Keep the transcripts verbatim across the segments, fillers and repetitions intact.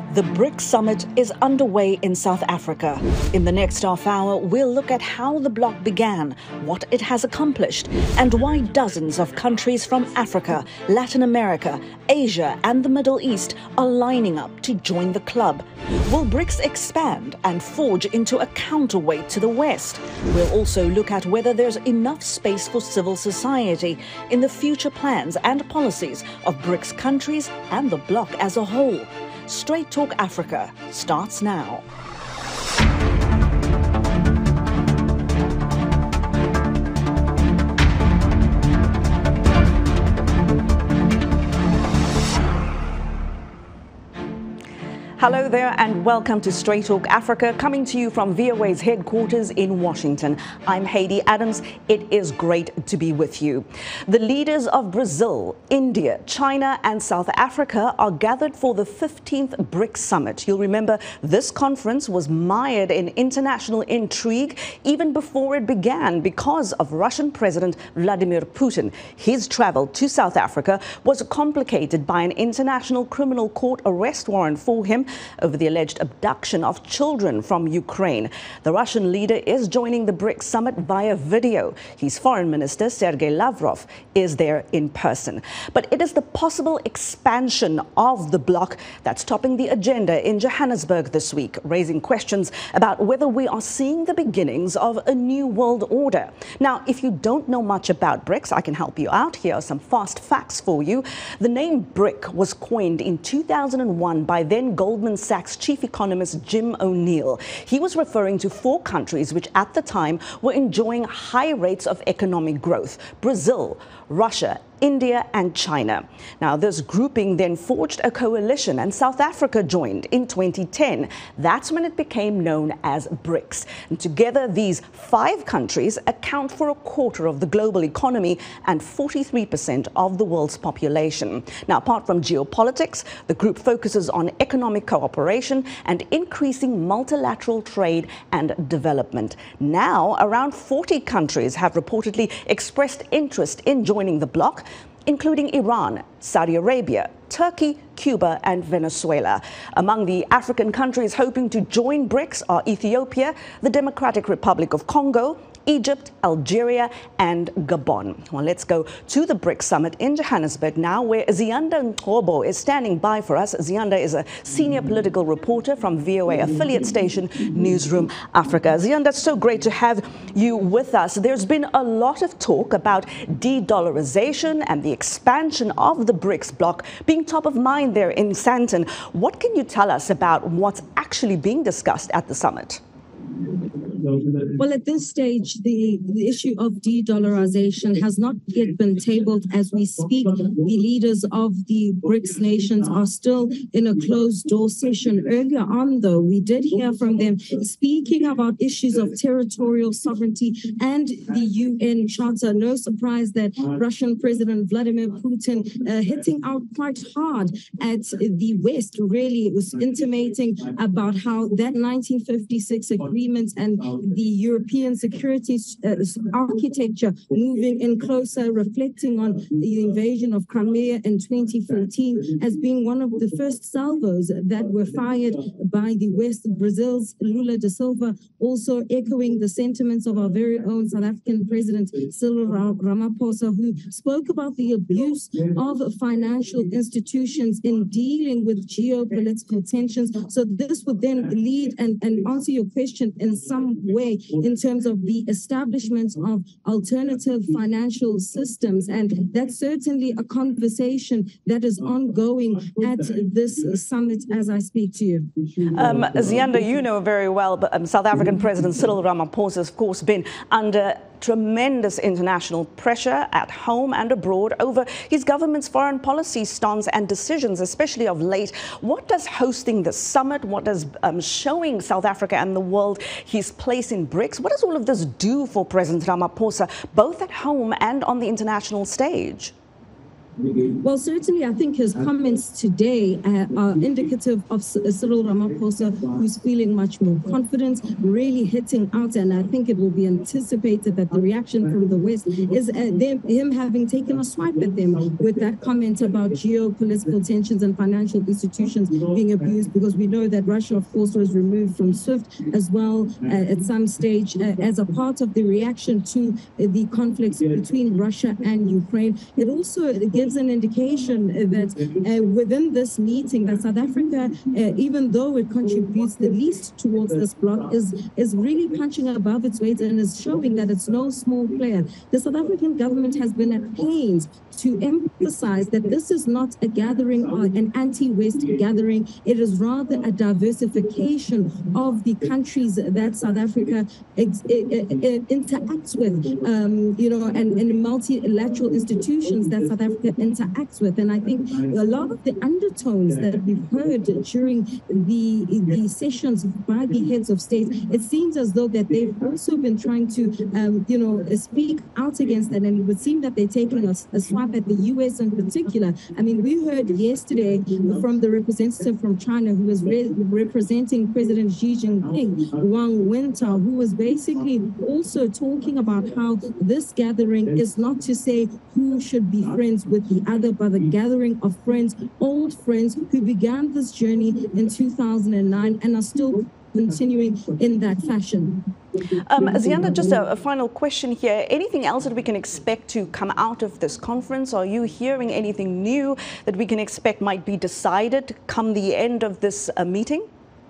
The BRICS summit is underway in South Africa. In the next half hour, we'll look at how the bloc began, what it has accomplished, and why dozens of countries from Africa, Latin America, Asia, and the Middle East are lining up to join the club. Will BRICS expand and forge into a counterweight to the West? We'll also look at whether there's enough space for civil society in the future plans and policies of BRICS countries and the bloc as a whole. Straight Talk Africa starts now. Hello there and welcome to Straight Talk Africa, coming to you from V O A's headquarters in Washington. I'm Haydé Adams. It is great to be with you. The leaders of Brazil, India, China and South Africa are gathered for the fifteenth BRICS summit. You'll remember this conference was mired in international intrigue even before it began because of Russian President Vladimir Putin. His travel to South Africa was complicated by an international criminal court arrest warrant for him over the alleged abduction of children from Ukraine. The Russian leader is joining the BRICS summit via video. His foreign minister, Sergei Lavrov, is there in person. But it is the possible expansion of the bloc that's topping the agenda in Johannesburg this week, raising questions about whether we are seeing the beginnings of a new world order. Now, if you don't know much about BRICS, I can help you out. Here are some fast facts for you. The name BRIC was coined in two thousand one by then Goldman Sachs chief economist Jim O'Neill. He was referring to four countries which at the time were enjoying high rates of economic growth: Brazil, Russia, India and China. Now, this grouping then forged a coalition and South Africa joined in twenty ten. That's when it became known as BRICS. And together, these five countries account for a quarter of the global economy and forty-three percent of the world's population. Now, apart from geopolitics, the group focuses on economic cooperation and increasing multilateral trade and development. Now, around forty countries have reportedly expressed interest in joining the bloc, including Iran, Saudi Arabia, Turkey, Cuba and Venezuela. Among the African countries hoping to join BRICS are Ethiopia, the Democratic Republic of Congo, Egypt, Algeria and Gabon. Well, let's go to the BRICS summit in Johannesburg now, where Ziyanda Ngcobo is standing by for us. Ziyanda is a senior political reporter from V O A affiliate station Newzroom Afrika. Ziyanda, it's so great to have you with us. There's been a lot of talk about de-dollarization and the expansion of the BRICS bloc being top of mind there in Sandton. What can you tell us about what's actually being discussed at the summit? Well, at this stage, the, the issue of de-dollarization has not yet been tabled as we speak. The leaders of the BRICS nations are still in a closed-door session. Earlier on, though, we did hear from them speaking about issues of territorial sovereignty and the U N Charter. No surprise that Russian President Vladimir Putin uh, hitting out quite hard at the West. Really, it was intimating about how that nineteen fifty-six agreement and the European security uh, architecture moving in closer, reflecting on the invasion of Crimea in twenty fourteen as being one of the first salvos that were fired by the West. Brazil's Lula da Silva also echoing the sentiments of our very own South African President Cyril Ramaphosa, who spoke about the abuse of financial institutions in dealing with geopolitical tensions. So this would then lead and, and answer your question in some way in terms of the establishment of alternative financial systems. And that's certainly a conversation that is ongoing at this summit as I speak to you. Um, Ziyanda, you know very well, but um, South African President Cyril Ramaphosa has, of course, been under tremendous international pressure at home and abroad over his government's foreign policy stance and decisions, especially of late. What does hosting the summit, what does um, showing South Africa and the world his place in BRICS, what does all of this do for President Ramaphosa, both at home and on the international stage? Well, certainly, I think his comments today uh, are indicative of Cyril Ramaphosa, who's feeling much more confident, really hitting out. And I think it will be anticipated that the reaction from the West is uh, them, him having taken a swipe at them with that comment about geopolitical tensions and financial institutions being abused, because we know that Russia, of course, was removed from SWIFT as well uh, at some stage uh, as a part of the reaction to uh, the conflicts between Russia and Ukraine. It also gives an indication that uh, within this meeting that South Africa, uh, even though it contributes the least towards this bloc, is, is really punching above its weight and is showing that it's no small player. The South African government has been at pains to emphasize that this is not a gathering or an anti-West gathering. It is rather a diversification of the countries that South Africa ex interacts with, um, you know, and, and multilateral institutions that South Africa interacts with. And I think a lot of the undertones that we've heard during the, the sessions by the heads of state, it seems as though that they've also been trying to, um, you know, speak out against that. And it would seem that they're taking a, a swipe at the U S in particular. I mean, we heard yesterday from the representative from China who was re representing President Xi Jinping, Wang Wentao, who was basically also talking about how this gathering is not to say who should be friends with the other, but a gathering of friends, old friends who began this journey in two thousand nine and are still continuing in that fashion. Um, Ziyanda, just a, a final question here. Anything else that we can expect to come out of this conference? Are you hearing anything new that we can expect might be decided come the end of this uh, meeting?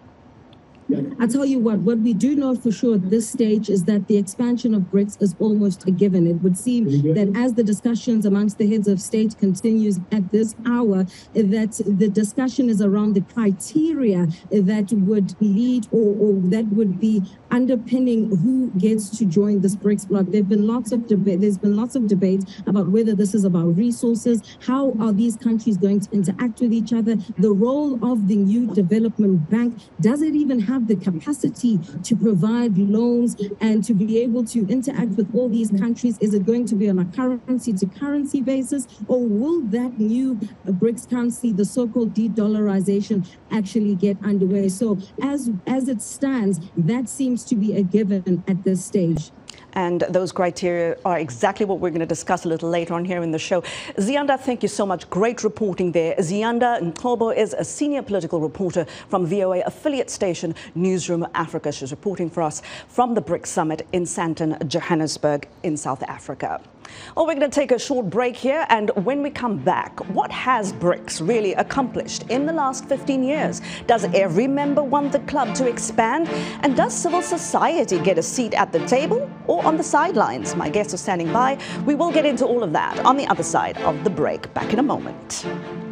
I tell you what, what we do know for sure at this stage is that the expansion of BRICS is almost a given. It would seem that as the discussions amongst the heads of state continues at this hour, that the discussion is around the criteria that would lead or, or that would be underpinning who gets to join this BRICS bloc. There've been lots of debate. There's been lots of debate about whether this is about resources. How are these countries going to interact with each other? The role of the new development bank. Does it even have the capacity to provide loans and to be able to interact with all these countries? Is it going to be on a currency to currency basis, or will that new BRICS currency, the so-called de-dollarization, actually get underway? So as as it stands, that seems to be a given at this stage. And those criteria are exactly what we're going to discuss a little later on here in the show. Ziyanda, thank you so much. Great reporting there. Ziyanda Ngcobo is a senior political reporter from V O A affiliate station Newzroom Afrika. She's reporting for us from the BRICS Summit in Sandton, Johannesburg in South Africa. Well, we're going to take a short break here, and when we come back, what has BRICS really accomplished in the last fifteen years? Does every member want the club to expand? And does civil society get a seat at the table or on the sidelines? My guests are standing by. We will get into all of that on the other side of the break. Back in a moment.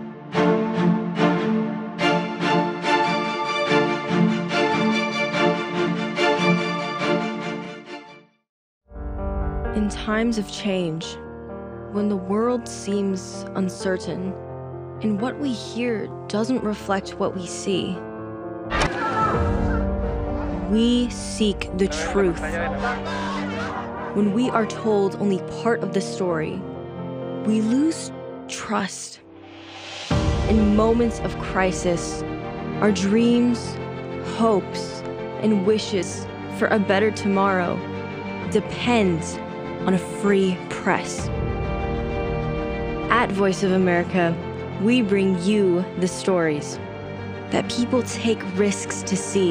In times of change, when the world seems uncertain and what we hear doesn't reflect what we see, we seek the truth. When we are told only part of the story, we lose trust. In moments of crisis, our dreams, hopes, and wishes for a better tomorrow depends on a free press. At Voice of America, we bring you the stories that people take risks to see.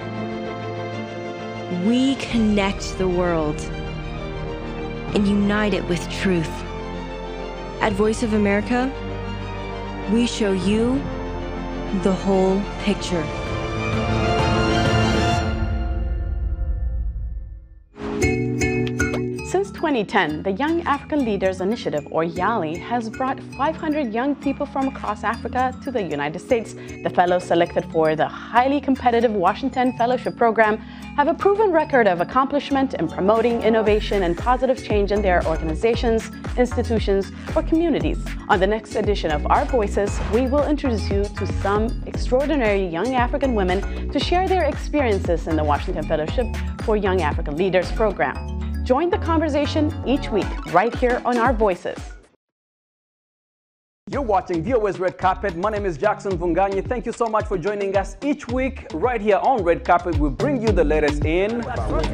We connect the world and unite it with truth. At Voice of America, we show you the whole picture. Since twenty ten, the Young African Leaders Initiative, or YALI, has brought five hundred young people from across Africa to the United States. The fellows selected for the highly competitive Washington Fellowship Program have a proven record of accomplishment in promoting innovation and positive change in their organizations, institutions, or communities. On the next edition of Our Voices, we will introduce you to some extraordinary young African women to share their experiences in the Washington Fellowship for Young African Leaders program. Join the conversation each week right here on Our Voices. You're watching V O A's Red Carpet. My name is Jackson Vunganyi. Thank you so much for joining us each week right here on Red Carpet. We bring you the latest in...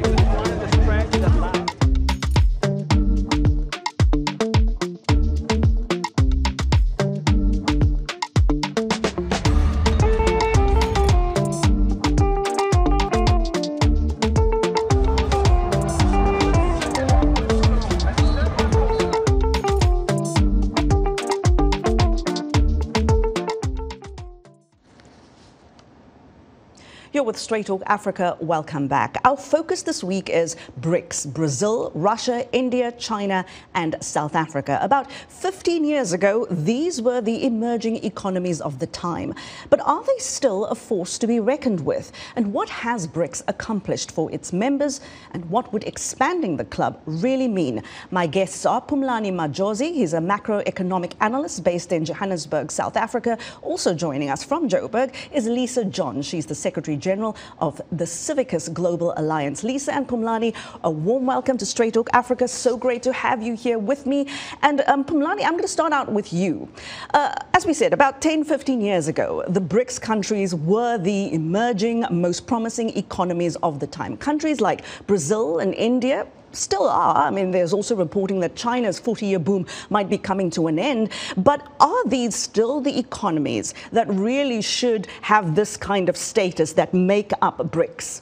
You're with Straight Talk Africa. Welcome back. Our focus this week is BRICS: Brazil, Russia, India, China, and South Africa. About fifteen years ago, these were the emerging economies of the time. But are they still a force to be reckoned with? And what has BRICS accomplished for its members? And what would expanding the club really mean? My guests are Phumlani Majozi. He's a macroeconomic analyst based in Johannesburg, South Africa. Also joining us from Joburg is Lysa John. She's the Secretary General of the CIVICUS Global Alliance. Lysa and Phumlani, a warm welcome to Straight Talk Africa. So great to have you here with me. And um, Phumlani, I'm going to start out with you. Uh, as we said, about ten, fifteen years ago, the BRICS countries were the emerging, most promising economies of the time. Countries like Brazil and India still are. I mean, there's also reporting that China's forty-year boom might be coming to an end. But are these still the economies that really should have this kind of status that make up BRICS?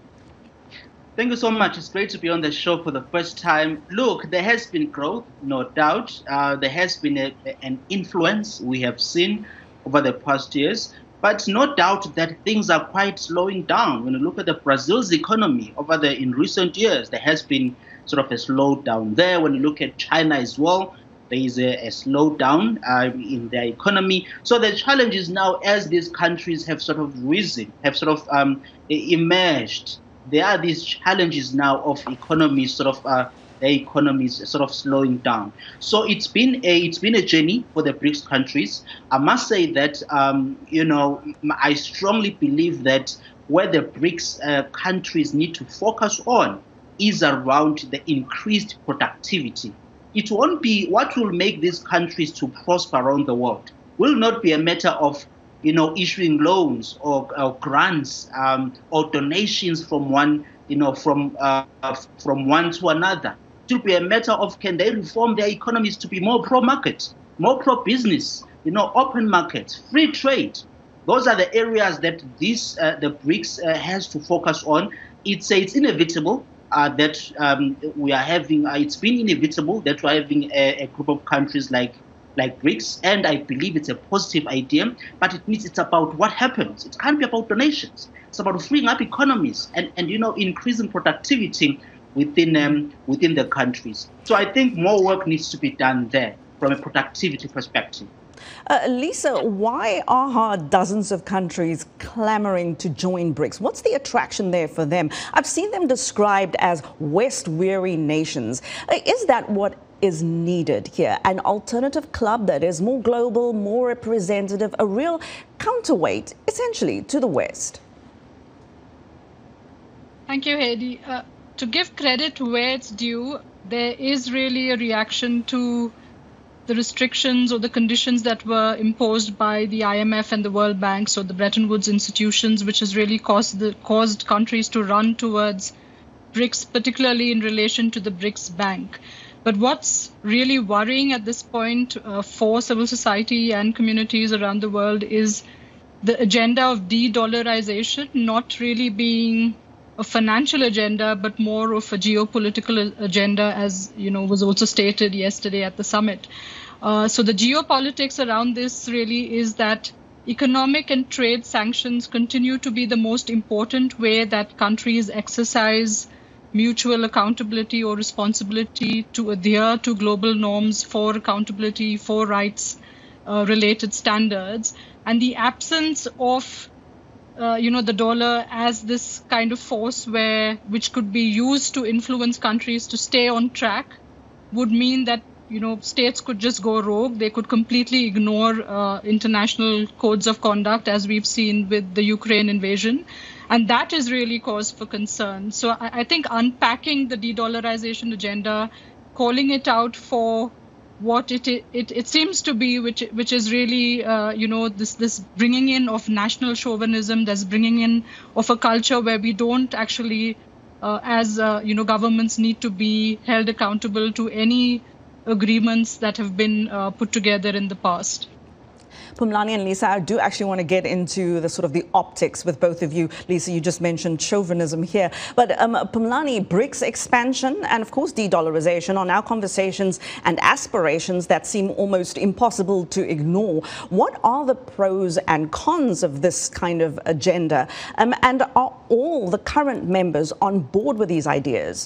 Thank you so much. It's great to be on the show for the first time. Look, there has been growth, no doubt. Uh, there has been a, an influence we have seen over the past years. But no doubt that things are quite slowing down. When you look at the Brazil's economy over the in recent years, there has been sort of a slowdown there. When you look at China as well, there is a, a slowdown uh, in their economy. So the challenge is now, as these countries have sort of risen, have sort of um, emerged, there are these challenges now of economies sort of uh, their economies sort of slowing down. So it's been a it's been a journey for the BRICS countries. I must say that um, you know I strongly believe that where the BRICS uh, countries need to focus on is around the increased productivity. It won't be what will make these countries to prosper around the world. Will not be a matter of you know issuing loans or, or grants um, or donations from one you know from uh, from one to another. It will be a matter of, can they reform their economies to be more pro-market, more pro-business, you know, open markets, free trade. Those are the areas that this uh, the BRICS uh, has to focus on. It's uh, it's inevitable uh, that um, we are having. Uh, it's been inevitable that we're having a, a group of countries like like BRICS, and I believe it's a positive idea. But it means it's about what happens. It can't be about donations. It's about freeing up economies and and you know increasing productivity within um, within the countries. So I think more work needs to be done there from a productivity perspective. Uh, Lysa, why are dozens of countries clamoring to join BRICS? What's the attraction there for them? I've seen them described as West-weary nations. Uh, is that what is needed here? An alternative club that is more global, more representative, a real counterweight, essentially, to the West? Thank you, Haydé. Uh, To give credit where it's due, there is really a reaction to the restrictions or the conditions that were imposed by the I M F and the World Bank, so the Bretton Woods institutions, which has really caused, the, caused countries to run towards BRICS, particularly in relation to the BRICS Bank. But what's really worrying at this point uh, for civil society and communities around the world is the agenda of de-dollarization not really being a financial agenda, but more of a geopolitical agenda, as you know was also stated yesterday at the summit. Uh, so the geopolitics around this really is that economic and trade sanctions continue to be the most important way that countries exercise mutual accountability or responsibility to adhere to global norms for accountability, for rights uh, related standards. And the absence of Uh, you know, the dollar as this kind of force where which could be used to influence countries to stay on track would mean that, you know, states could just go rogue. They could completely ignore uh, international codes of conduct, as we've seen with the Ukraine invasion. And that is really cause for concern. So I, I think unpacking the de-dollarization agenda, calling it out for what it it, it seems to be, which which is really, uh, you know, this this bringing in of national chauvinism, this bringing in of a culture where we don't actually, uh, as uh, you know, governments need to be held accountable to any agreements that have been uh, put together in the past. Phumlani and Lysa, I do actually want to get into the sort of the optics with both of you. Lysa, you just mentioned chauvinism here. But um, Phumlani, BRICS expansion and, of course, de-dollarization are now conversations and aspirations that seem almost impossible to ignore. What are the pros and cons of this kind of agenda? Um, and are all the current members on board with these ideas?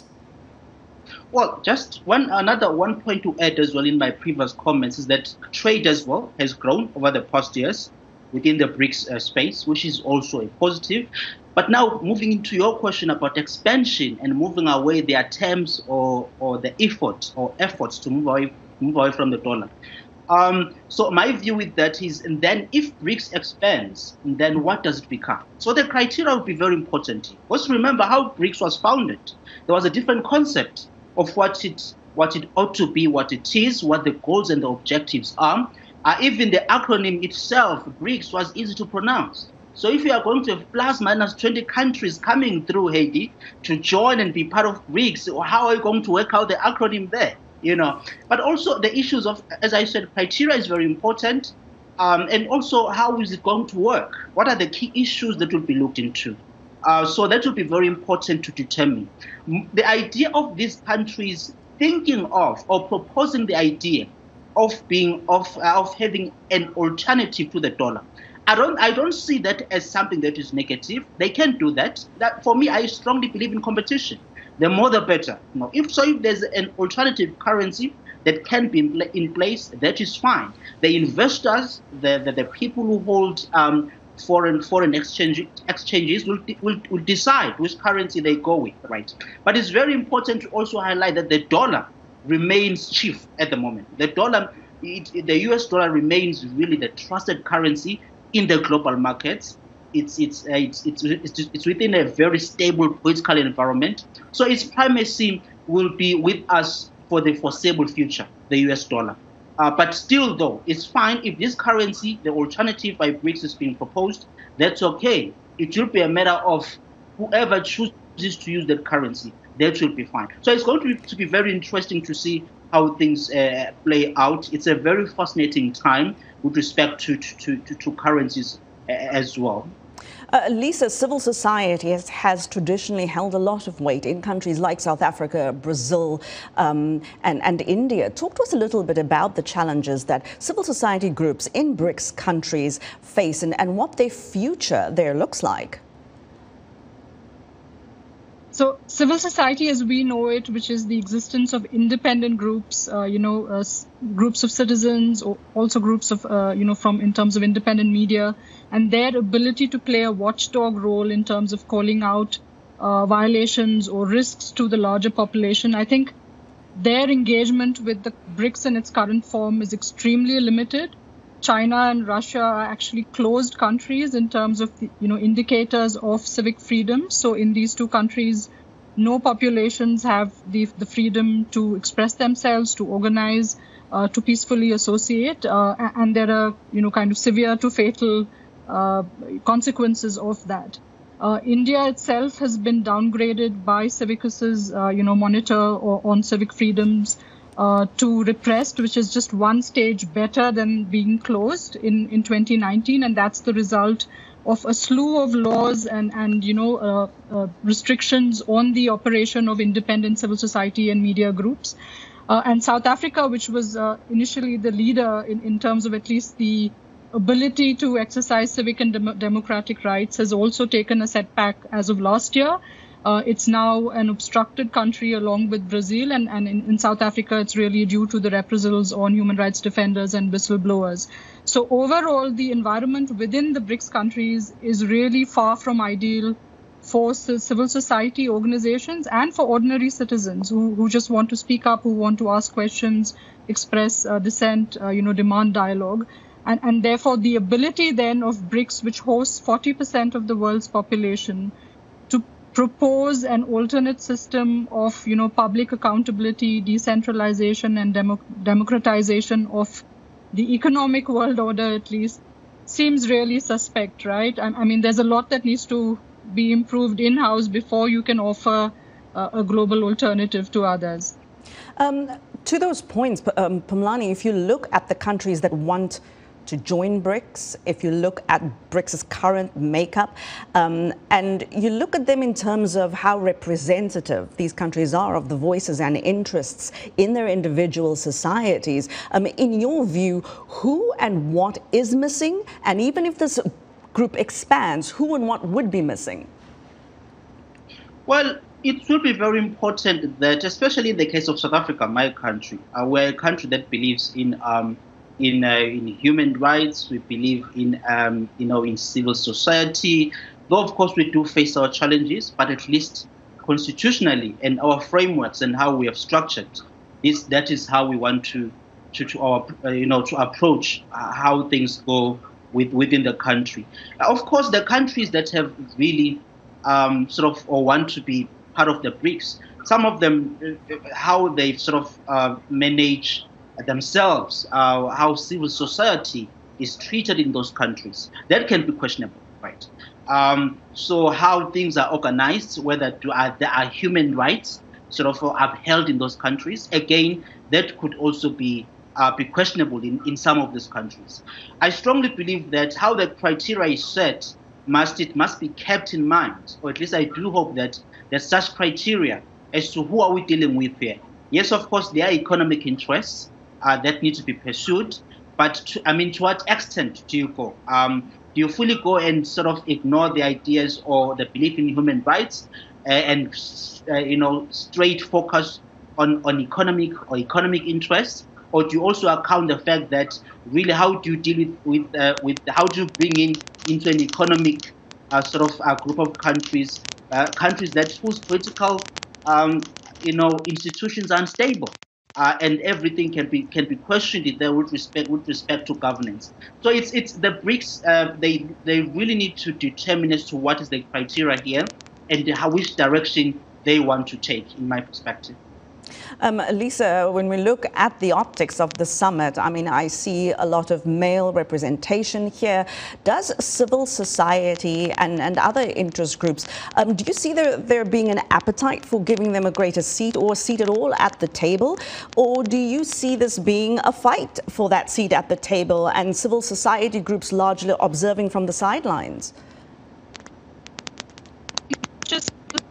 Well, just one another one point to add as well in my previous comments is that trade as well has grown over the past years within the BRICS uh, space, which is also a positive. But now moving into your question about expansion and moving away the attempts or, or the effort or efforts to move away, move away from the dollar. Um, so my view with that is, and then if BRICS expands, then what does it become? So the criteria will be very important. Let's remember how BRICS was founded. There was a different concept of what it what it ought to be, what it is, what the goals and the objectives are. Uh, even the acronym itself, BRICS, was easy to pronounce. So if you are going to have plus minus twenty countries coming through, Haydé, to join and be part of BRICS, how are you going to work out the acronym there? You know, but also the issues of, as I said, criteria is very important, um, and also how is it going to work? What are the key issues that will be looked into? Uh, so that will be very important to determine. The idea of these countries thinking of or proposing the idea of being of uh, of having an alternative to the dollar, I don't I don't see that as something that is negative. They can do that. That for me, I strongly believe in competition. The more the better. You know, if so, if there's an alternative currency that can be in, in place, that is fine. The investors, the the, the people who hold um, foreign foreign exchange exchanges will, will will decide which currency they go with, right? But it's very important to also highlight that the dollar remains chief at the moment. The dollar, it, the U S dollar remains really the trusted currency in the global markets. It's it's, uh, it's it's it's it's within a very stable political environment. So its primacy will be with us for the foreseeable future, the U S dollar. Uh, but still, though, it's fine if this currency, the alternative by BRICS, is being proposed. That's okay. It will be a matter of whoever chooses to use that currency. That will be fine. So it's going to be, to be very interesting to see how things uh, play out. It's a very fascinating time with respect to to, to, to currencies uh, as well. Uh, Lysa, civil society has, has traditionally held a lot of weight in countries like South Africa, Brazil, um, and, and India. Talk to us a little bit about the challenges that civil society groups in BRICS countries face and, and what their future there looks like. So civil society as we know it, which is the existence of independent groups, uh, you know, uh, groups of citizens, or also groups of, uh, you know, from in terms of independent media, and their ability to play a watchdog role in terms of calling out uh, violations or risks to the larger population. I think their engagement with the BRICS in its current form is extremely limited. China and Russia are actually closed countries in terms of, the, you know, indicators of civic freedom. So in these two countries, no populations have the, the freedom to express themselves, to organize, uh, to peacefully associate. Uh, and there are, you know, kind of severe to fatal uh, consequences of that. Uh, India itself has been downgraded by CIVICUS's, uh, you know, monitor or, on civic freedoms Uh, to repressed, which is just one stage better than being closed in, in twenty nineteen. And that's the result of a slew of laws and, and you know, uh, uh, restrictions on the operation of independent civil society and media groups. Uh, and South Africa, which was uh, initially the leader in, in terms of at least the ability to exercise civic and dem democratic rights, has also taken a setback as of last year. Uh, it's now an obstructed country along with Brazil, and, and in, in South Africa, it's really due to the reprisals on human rights defenders and whistleblowers. So overall, the environment within the BRICS countries is really far from ideal for civil society organizations and for ordinary citizens who, who just want to speak up, who want to ask questions, express uh, dissent, uh, you know, demand dialogue. And, and therefore, the ability then of BRICS, which hosts forty percent of the world's population, propose an alternate system of, you know, public accountability, decentralization, and demo democratization of the economic world order, at least, seems really suspect, right? I, I mean, there's a lot that needs to be improved in-house before you can offer uh, a global alternative to others. Um, to those points, um, Phumlani, if you look at the countries that want to join BRICS, if you look at BRICS's current makeup, um, and you look at them in terms of how representative these countries are of the voices and interests in their individual societies, um, in your view, who and what is missing? And even if this group expands, who and what would be missing? Well, it will be very important that, especially in the case of South Africa, my country, uh, we're a country that believes in um, in uh, in human rights. We believe in um, you know in civil society. Though of course we do face our challenges, but at least constitutionally and our frameworks and how we have structured this, that is how we want to to, to our uh, you know to approach uh, how things go with within the country. Uh, of course, the countries that have really um, sort of or want to be part of the BRICS, some of them, uh, how they sort of uh, manage themselves, uh, how civil society is treated in those countries, that can be questionable, right? Um, so how things are organized, whether to, uh, there are human rights sort of upheld in those countries, again, that could also be uh, be questionable in, in some of these countries. I strongly believe that how the criteria is set must it must be kept in mind, or at least I do hope that there's such criteria as to who are we dealing with here. Yes, of course, there are economic interests uh, that need to be pursued, but to, I mean, to what extent do you go? Um, do you fully go and sort of ignore the ideas or the belief in human rights uh, and uh, you know straight focus on on economic or economic interests, or do you also account the fact that really how do you deal with with, uh, with how do you bring in into an economic uh, sort of uh, group of countries, uh, countries that whose political um, you know institutions are unstable, uh, and everything can be can be questioned there with respect with respect to governance. So it's it's the BRICS. Uh, they they really need to determine as to what is the criteria here and how which direction they want to take, in my perspective. Um, Lysa, when we look at the optics of the summit, I mean, I see a lot of male representation here. Does civil society and, and other interest groups, um, do you see there, there being an appetite for giving them a greater seat or a seat at all at the table? Or do you see this being a fight for that seat at the table and civil society groups largely observing from the sidelines? Just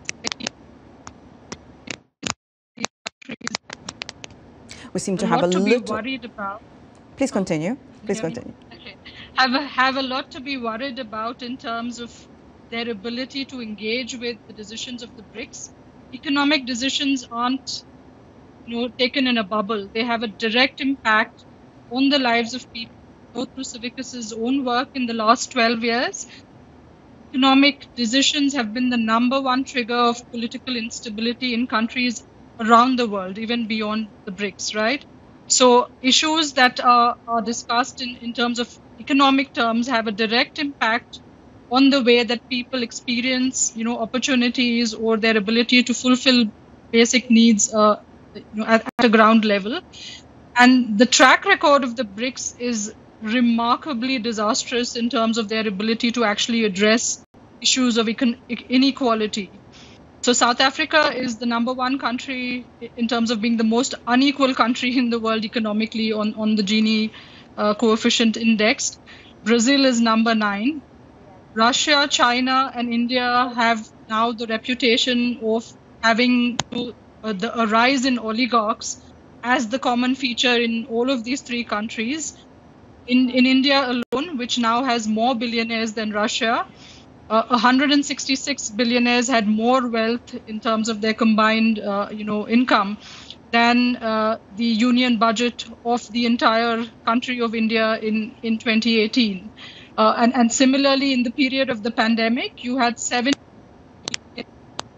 We seem to a have a lot to little... be worried about. Please continue. Please Yeah, continue. Okay. Have a, have a lot to be worried about in terms of their ability to engage with the decisions of the BRICS. Economic decisions aren't, you know, taken in a bubble. They have a direct impact on the lives of people. Go through CIVICUS's own work in the last twelve years. Economic decisions have been the number one trigger of political instability in countries around the world, even beyond the BRICS, right? So issues that are, are discussed in, in terms of economic terms have a direct impact on the way that people experience, you know, opportunities or their ability to fulfill basic needs uh, you know, at, at a ground level. And the track record of the BRICS is remarkably disastrous in terms of their ability to actually address issues of econ inequality. So South Africa is the number one country in terms of being the most unequal country in the world economically on, on the Gini uh, coefficient index. Brazil is number nine. Russia, China, and India have now the reputation of having uh, the, a rise in oligarchs as the common feature in all of these three countries. In, in India alone, which now has more billionaires than Russia, Uh, one hundred sixty-six billionaires had more wealth in terms of their combined, uh, you know, income than uh, the union budget of the entire country of India in, in twenty eighteen. Uh, and, and similarly, in the period of the pandemic, you had seven. I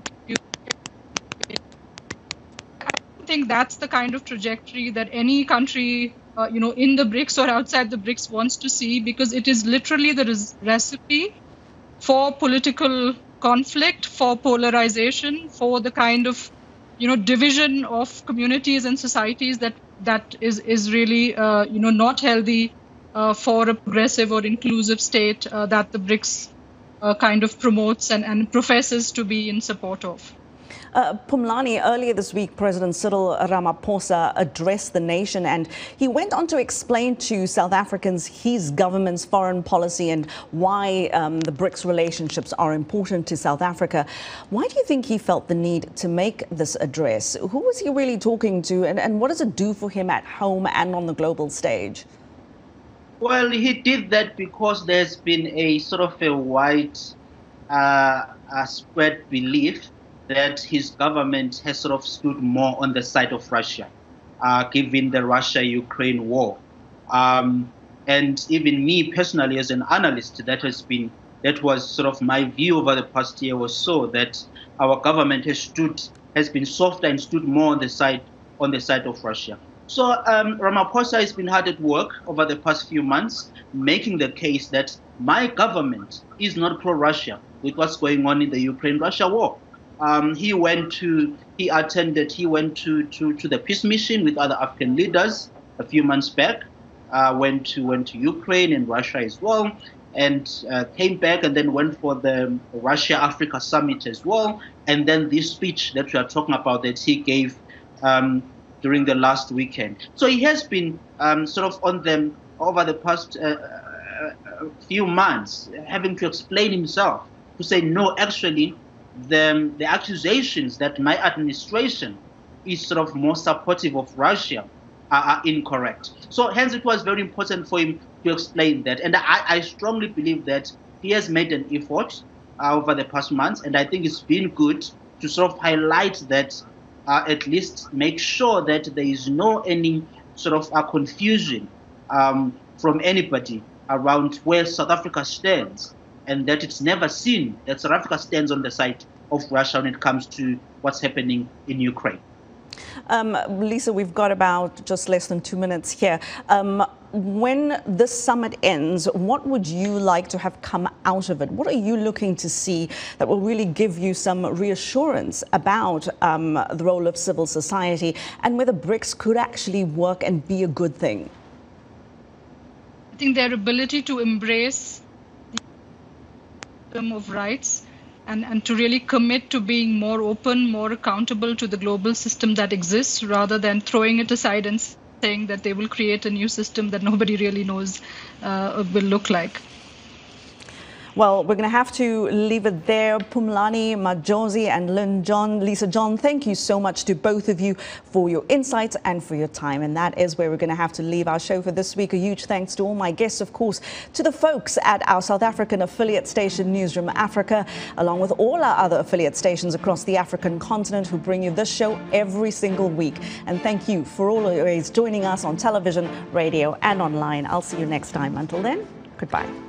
don't think that's the kind of trajectory that any country, uh, you know, in the BRICS or outside the BRICS wants to see, because it is literally the res recipe for political conflict, for polarization, for the kind of, you know, division of communities and societies that that is is really, uh, you know, not healthy uh, for a progressive or inclusive state uh, that the BRICS uh, kind of promotes and, and professes to be in support of. Uh, Phumlani, earlier this week, President Cyril Ramaphosa addressed the nation, and he went on to explain to South Africans his government's foreign policy and why um, the BRICS relationships are important to South Africa. Why do you think he felt the need to make this address? Who was he really talking to, and, and what does it do for him at home and on the global stage? Well, he did that because there's been a sort of a wide uh, uh, spread belief that his government has sort of stood more on the side of Russia, uh, given the Russia-Ukraine war. Um, and even me personally, as an analyst, that has been that was sort of my view over the past year or so, that our government has stood has been softer and stood more on the side on the side of Russia. So um, Ramaphosa has been hard at work over the past few months, making the case that my government is not pro-Russia with what's going on in the Ukraine-Russia war. Um, he went to, he attended, he went to, to, to the peace mission with other African leaders a few months back, uh, went to went to Ukraine and Russia as well, and uh, came back and then went for the Russia-Africa summit as well. And then this speech that we are talking about that he gave um, during the last weekend. So he has been um, sort of on them over the past uh, uh, few months, having to explain himself, to say, no, actually, The, the accusations that my administration is sort of more supportive of Russia are, are incorrect. So hence it was very important for him to explain that. And I, I strongly believe that he has made an effort uh, over the past months. And I think it's been good to sort of highlight that, uh, at least make sure that there is no any sort of uh, confusion um, from anybody around where South Africa stands, and that it's never seen that South Africa stands on the side of Russia when it comes to what's happening in Ukraine. Um, Lysa, we've got about just less than two minutes here. Um, when this summit ends, what would you like to have come out of it? What are you looking to see that will really give you some reassurance about um, the role of civil society and whether BRICS could actually work and be a good thing? I think their ability to embrace of rights and, and to really commit to being more open, more accountable to the global system that exists, rather than throwing it aside and saying that they will create a new system that nobody really knows uh, will look like. Well, we're going to have to leave it there. Phumlani Majozi and Lysa John, Lysa John, thank you so much to both of you for your insights and for your time. And that is where we're going to have to leave our show for this week. A huge thanks to all my guests, of course, to the folks at our South African affiliate station, Newzroom Afrika, along with all our other affiliate stations across the African continent who bring you this show every single week. And thank you for always joining us on television, radio, and online. I'll see you next time. Until then, goodbye.